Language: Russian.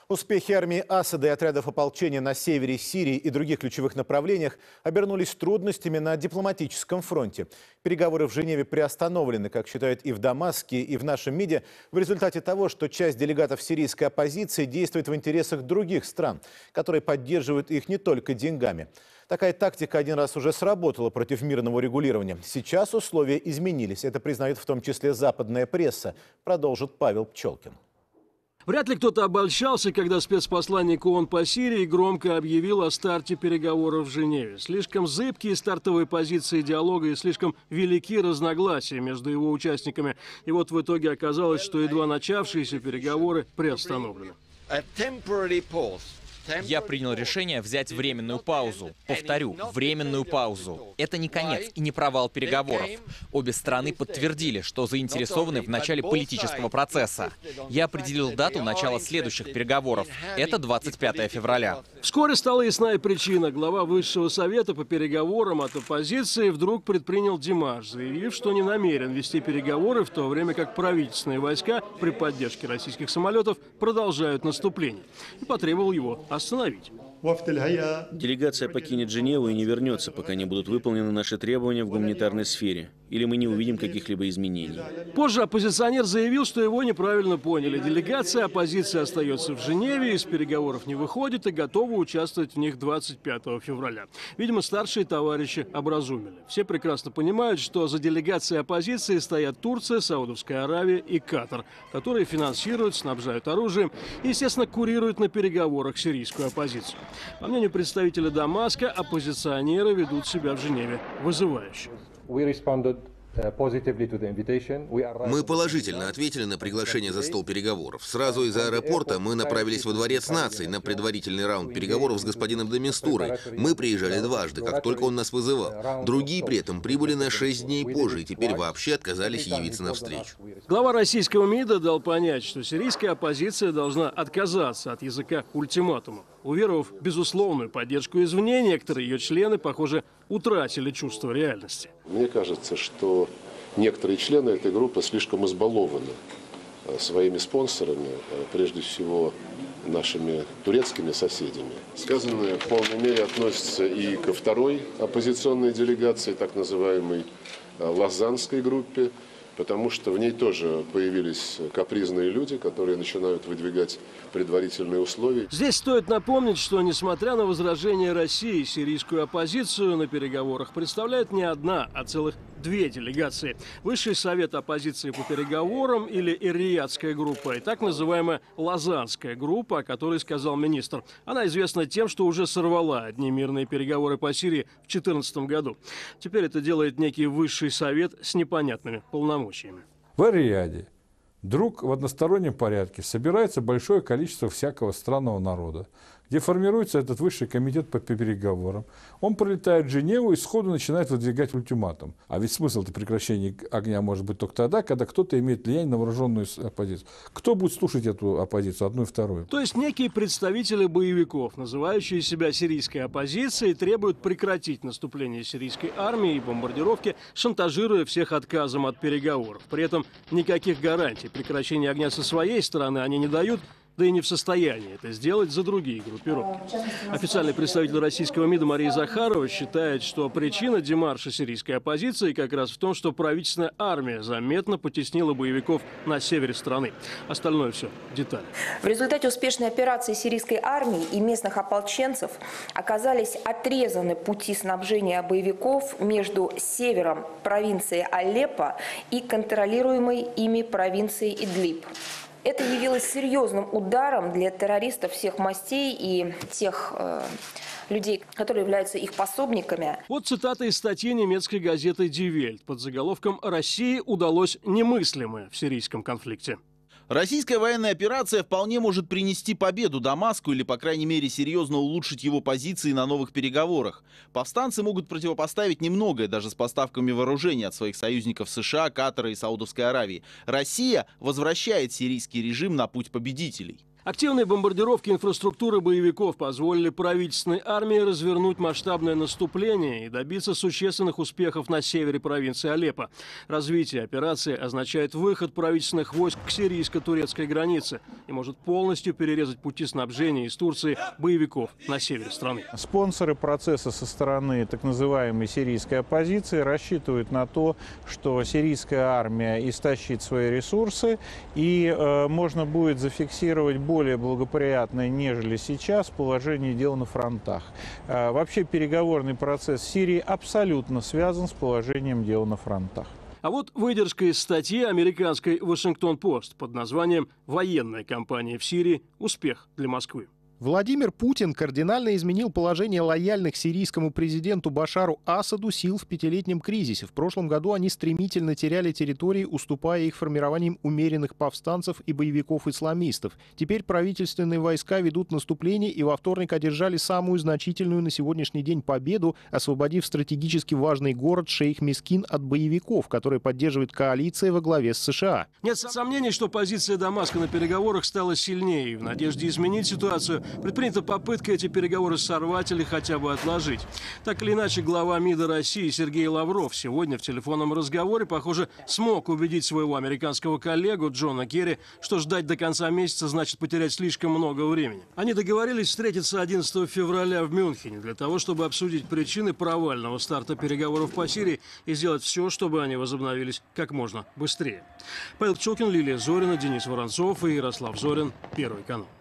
Успехи армии Асада и отрядов ополчения на севере Сирии и других ключевых направлениях обернулись трудностями на дипломатическом фронте. Переговоры в Женеве приостановлены, как считают и в Дамаске, и в нашем МИДе, в результате того, что часть делегатов сирийской оппозиции действует в интересах других стран, которые поддерживают их не только деньгами. Такая тактика один раз уже сработала против мирного регулирования. Сейчас условия изменились. Это признает в том числе западная пресса, продолжит Павел Пчелкин. Вряд ли кто-то обольщался, когда спецпосланник ООН по Сирии громко объявил о старте переговоров в Женеве. Слишком зыбкие стартовые позиции диалога и слишком велики разногласия между его участниками. И вот в итоге оказалось, что едва начавшиеся переговоры приостановлены. Я принял решение взять временную паузу. Повторю, временную паузу. Это не конец и не провал переговоров. Обе стороны подтвердили, что заинтересованы в начале политического процесса. Я определил дату начала следующих переговоров. Это 25 февраля. Вскоре стала ясна и причина. Глава Высшего совета по переговорам от оппозиции вдруг предпринял демарш, заявив, что не намерен вести переговоры, в то время как правительственные войска при поддержке российских самолетов продолжают наступление. И потребовал его остановить. Делегация покинет Женеву и не вернется, пока не будут выполнены наши требования в гуманитарной сфере, или мы не увидим каких-либо изменений. Позже оппозиционер заявил, что его неправильно поняли. Делегация оппозиции остается в Женеве, из переговоров не выходит и готова участвовать в них 25 февраля. Видимо, старшие товарищи образумили. Все прекрасно понимают, что за делегацией оппозиции стоят Турция, Саудовская Аравия и Катар, которые финансируют, снабжают оружием и, естественно, курируют на переговорах сирийскую оппозицию. По мнению представителя Дамаска, оппозиционеры ведут себя в Женеве вызывающе. Мы положительно ответили на приглашение за стол переговоров. Сразу из аэропорта мы направились во Дворец наций на предварительный раунд переговоров с господином де Мистурой. Мы приезжали дважды, как только он нас вызывал. Другие при этом прибыли на 6 дней позже и теперь вообще отказались явиться навстречу. Глава российского МИДа дал понять, что сирийская оппозиция должна отказаться от языка ультиматума. Уверовав в безусловную поддержку извне, некоторые ее члены, похоже, утратили чувство реальности. Мне кажется, что некоторые члены этой группы слишком избалованы своими спонсорами, прежде всего нашими турецкими соседями. Сказанное в полной мере относится и ко второй оппозиционной делегации, так называемой Лозаннской группе, потому что в ней тоже появились капризные люди, которые начинают выдвигать предварительные условия. Здесь стоит напомнить, что, несмотря на возражения России, сирийскую оппозицию на переговорах представляет не одна, а целых 2 делегации. Высший совет оппозиции по переговорам или Эр-Риядская группа и так называемая Лозанская группа, о которой сказал министр. Она известна тем, что уже сорвала одни мирные переговоры по Сирии в 2014 году. Теперь это делает некий высший совет с непонятными полномочиями. В Эр-Рияде вдруг в одностороннем порядке собирается большое количество всякого странного народа, где формируется этот высший комитет по переговорам. Он прилетает в Женеву и сходу начинает выдвигать ультиматум. А ведь смысл-то прекращения огня может быть только тогда, когда кто-то имеет влияние на вооруженную оппозицию. Кто будет слушать эту оппозицию, одну и вторую? То есть некие представители боевиков, называющие себя сирийской оппозицией, требуют прекратить наступление сирийской армии и бомбардировки, шантажируя всех отказом от переговоров. При этом никаких гарантий прекращения огня со своей стороны они не дают, да и не в состоянии это сделать за другие группировки. Официальный представитель российского МИДа Мария Захарова считает, что причина демарша сирийской оппозиции как раз в том, что правительственная армия заметно потеснила боевиков на севере страны. Остальное все детали. В результате успешной операции сирийской армии и местных ополченцев оказались отрезаны пути снабжения боевиков между севером провинции Алеппо и контролируемой ими провинцией Идлиб. Это явилось серьезным ударом для террористов всех мастей и тех людей, которые являются их пособниками. Вот цитата из статьи немецкой газеты Die Welt под заголовком «России удалось немыслимое в сирийском конфликте». Российская военная операция вполне может принести победу Дамаску или, по крайней мере, серьезно улучшить его позиции на новых переговорах. Повстанцы могут противопоставить немногое, даже с поставками вооружений от своих союзников США, Катара и Саудовской Аравии. Россия возвращает сирийский режим на путь победителей. Активные бомбардировки инфраструктуры боевиков позволили правительственной армии развернуть масштабное наступление и добиться существенных успехов на севере провинции Алеппо. Развитие операции означает выход правительственных войск к сирийско-турецкой границе и может полностью перерезать пути снабжения из Турции боевиков на севере страны. Спонсоры процесса со стороны так называемой сирийской оппозиции рассчитывают на то, что сирийская армия истощит свои ресурсы и можно будет зафиксировать более благоприятное, нежели сейчас, положение дел на фронтах. Вообще переговорный процесс в Сирии абсолютно связан с положением дел на фронтах. А вот выдержка из статьи американской «Вашингтон-Пост» под названием «Военная кампания в Сирии. Успех для Москвы». Владимир Путин кардинально изменил положение лояльных сирийскому президенту Башару Асаду сил в пятилетнем кризисе. В прошлом году они стремительно теряли территории, уступая их формированием умеренных повстанцев и боевиков-исламистов. Теперь правительственные войска ведут наступление и во вторник одержали самую значительную на сегодняшний день победу, освободив стратегически важный город Шейх-Мискин от боевиков, которые поддерживает коалиция во главе с США. Нет сомнений, что позиция Дамаска на переговорах стала сильнее, и в надежде изменить ситуацию предпринята попытка эти переговоры сорвать или хотя бы отложить. Так или иначе, глава МИДа России Сергей Лавров сегодня в телефонном разговоре, похоже, смог убедить своего американского коллегу Джона Керри, что ждать до конца месяца значит потерять слишком много времени. Они договорились встретиться 11 февраля в Мюнхене для того, чтобы обсудить причины провального старта переговоров по Сирии и сделать все, чтобы они возобновились как можно быстрее. Павел Пчелкин, Лилия Зорина, Денис Воронцов и Ярослав Зорин. Первый канал.